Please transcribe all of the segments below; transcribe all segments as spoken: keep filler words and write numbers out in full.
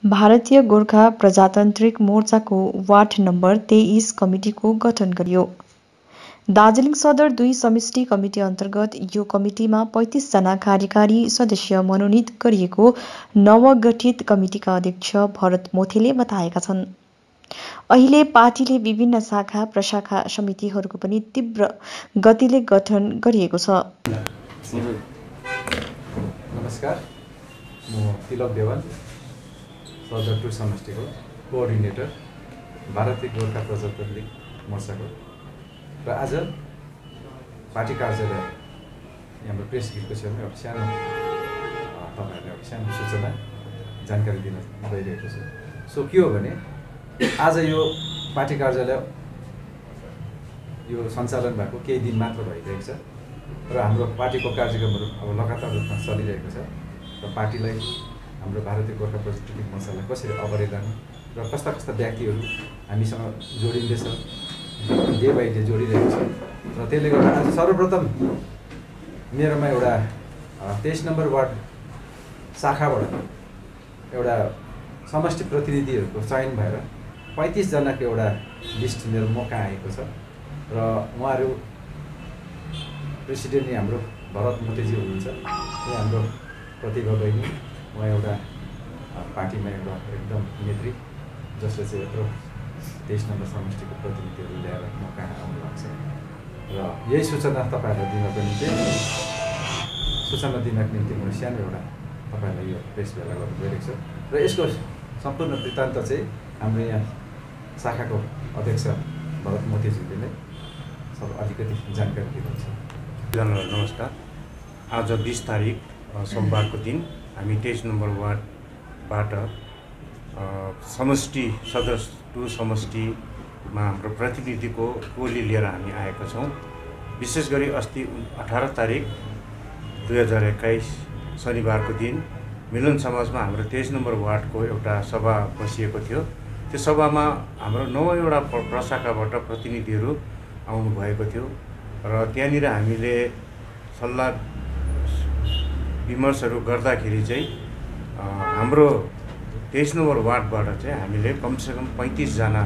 भारतीय गोर्खा प्रजातान्त्रिक मोर्चाको वार्ड नम्बर तेइस कमिटीको गठन गरियो। दार्जिलिङ सदर दुई समष्टि कमिटी अन्तर्गत यो कमिटीमा पैंतीस जना कार्यकारी सदस्य मनोनित गरिएको नवगठित कमिटीका अध्यक्ष भरत मोथेले बताएका छन्। अहिले पार्टीले विभिन्न शाखा प्रशाखा समितिहरूको पनि तीव्र गतिले गठन गरिएको छ। नमस्कार, म तिलक देवान, सदर टु समष्टिको कोअर्डिनेटर, भारतीय गोर्खा प्रजातान्त्रिक मोर्चाको। र आज पार्टी कार्यालय हाम्रो प्रेस गिल्डको छेउमा एउटा सानो तपाईँहरूलाई एउटा सानो सूचना जानकारी दिन गइरहेको छु। सो के हो भने आज यो पार्टी कार्यालय यो सञ्चालन भएको केही दिन मात्र भइरहेको छ र हाम्रो पार्टीको कार्यक्रमहरू अब लगातार रूपमा चलिरहेको छ र पार्टीलाई हाम्रो भारतीय गोर्खा प्रजातान्त्रिक मोर्चालाई कसरी अगाडि लानु र कस्ता कस्ता व्यक्तिहरू हामीसँग जोडिँदैछ, डे बाई डे जोडिरहेको छ। र त्यसले गर्दा आज सर्वप्रथम मेरोमा एउटा तेइस नम्बर वार्ड शाखाबाट एउटा समष्टि प्रतिनिधिहरूको चयन भएर पैंतीस जनाको एउटा लिस्ट मेरो म कहाँ आएको छ र उहाँहरू प्रेसिडेन्ट हाम्रो भरत मोथेजी हुनुहुन्छ। यहाँ हाम्रो प्रतिभा बहिनी, उहाँ एउटा पार्टीमा एउटा एकदम नेत्री जसले चाहिँ यत्रो तेइस नम्बर समष्टिको प्रतिनिधिहरू ल्याएर म कहाँ आउनु भएको छ र यही सूचना तपाईँहरूलाई दिनको निम्ति सूचना दिनको निम्ति म सानो एउटा तपाईँहरूलाई यो प्रेस भेला गर्नु गइरहेको छु। र यसको सम्पूर्ण वृत्तान्त चाहिँ हाम्रो यहाँ शाखाको अध्यक्ष भरत मोथेजीले नै सब अलिकति जानकारी दिनुहुन्छ। नमस्कार, आज बीस तारिक सोमबारको दिन हामी तेइस नम्बर वार्डबाट समष्टि सदर टु समष्टिमा हाम्रो प्रतिनिधिको टोली लिएर हामी आएका छौँ। विशेष गरी अस्ति अठारह तारिक दुई हजार एक्काइस शनिबारको दिन मिलन समाजमा हाम्रो तेइस नम्बर वार्डको एउटा सभा बसिएको थियो। त्यो सभामा हाम्रो नौवटा प्रशाखाबाट प्रतिनिधिहरू आउनुभएको थियो र त्यहाँनिर हामीले सल्लाह विमर्शहरू गर्दाखेरि चाहिँ हाम्रो तेइस नम्बर वार्डबाट चाहिँ हामीले कमसेकम पैंतीसजना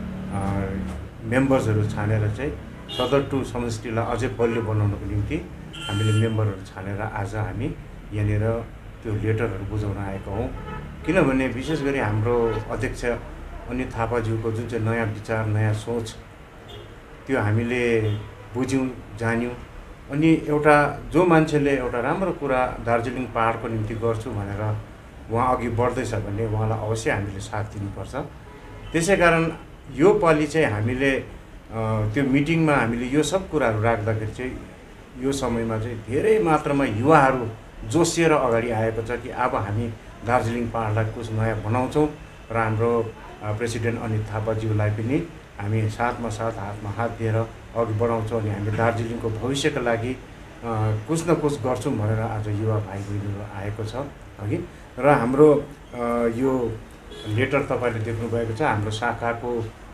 मेम्बर्सहरू छानेर चाहिँ सदर टु समष्टिलाई अझै बलियो बनाउनको निम्ति हामीले मेम्बरहरू छानेर आज हामी यहाँनिर त्यो लेटरहरू बुझाउन आएका हौँ। किनभने विशेष गरी हाम्रो अध्यक्ष अनित थापाज्यूको जुन चाहिँ नयाँ विचार, नयाँ सोच त्यो हामीले बुझ्यौँ, जान्यौँ। अनि एउटा जो मान्छेले एउटा राम्रो कुरा दार्जिलिङ पहाडको निम्ति गर्छु भनेर उहाँ अघि बढ्दैछ भने उहाँलाई अवश्य हामीले साथ दिनुपर्छ। त्यसै कारण यो पालि चाहिँ हामीले त्यो मिटिङमा हामीले यो सब कुराहरू राख्दाखेरि चाहिँ यो समयमा चाहिँ धेरै मात्रामा युवाहरू जोसिएर अगाडि आएको छ कि अब हामी दार्जिलिङ पहाडलाई कुछ नयाँ बनाउँछौँ र हाम्रो प्रेसिडेन्ट अनित थापाज्यूलाई पनि हामी साथमा साथ हातमा हात दिएर अघि बढाउँछौँ अनि हामी दार्जिलिङको भविष्यका लागि कुछ न कुछ गर्छौँ भनेर आज युवा भाइ बहिनीहरू आएको छ अघि। र हाम्रो यो लेटर तपाईँले देख्नुभएको छ, हाम्रो शाखाको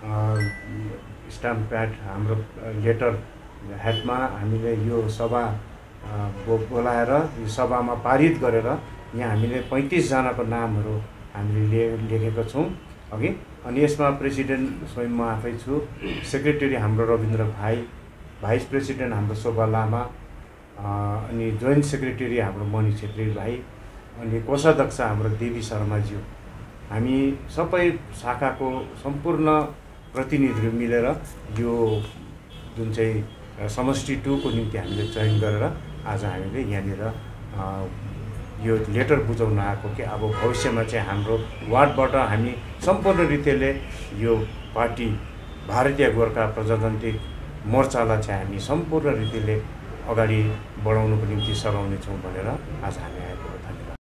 स्ट्याम्प प्याड हाम्रो लेटर हेडमा हामीले यो सभा बोलाएर यो सभामा पारित गरेर यहाँ हामीले पैंतीसजनाको नामहरू हामीले लेखेका छौँ अघि। अनि यसमा प्रेसिडेन्ट स्वयं म आफै छु, सेक्रेटरी हाम्रो रविन्द्र भाइ, भाइस प्रेसिडेन्ट हाम्रो शोभा लामा, अनि जोइन्ट सेक्रेटरी हाम्रो मणि छेत्री भाइ, अनि कोषाध्यक्ष हाम्रो देवी शर्माज्यू। हामी सबै शाखाको सम्पूर्ण प्रतिनिधिहरू मिलेर यो जुन चाहिँ समष्टि टूको निम्ति हामीले चयन गरेर आज हामीले यहाँनिर यो लेटर बुझाउन आएको कि अब भविष्यमा चाहिँ हाम्रो वार्डबाट हामी सम्पूर्ण रीतिले यो पार्टी भारतीय गोर्खा प्रजातान्त्रिक मोर्चालाई चाहिँ हामी सम्पूर्ण रीतिले अगाडि बढाउनुको निम्ति सघाउनेछौँ भनेर आज हामी आएको।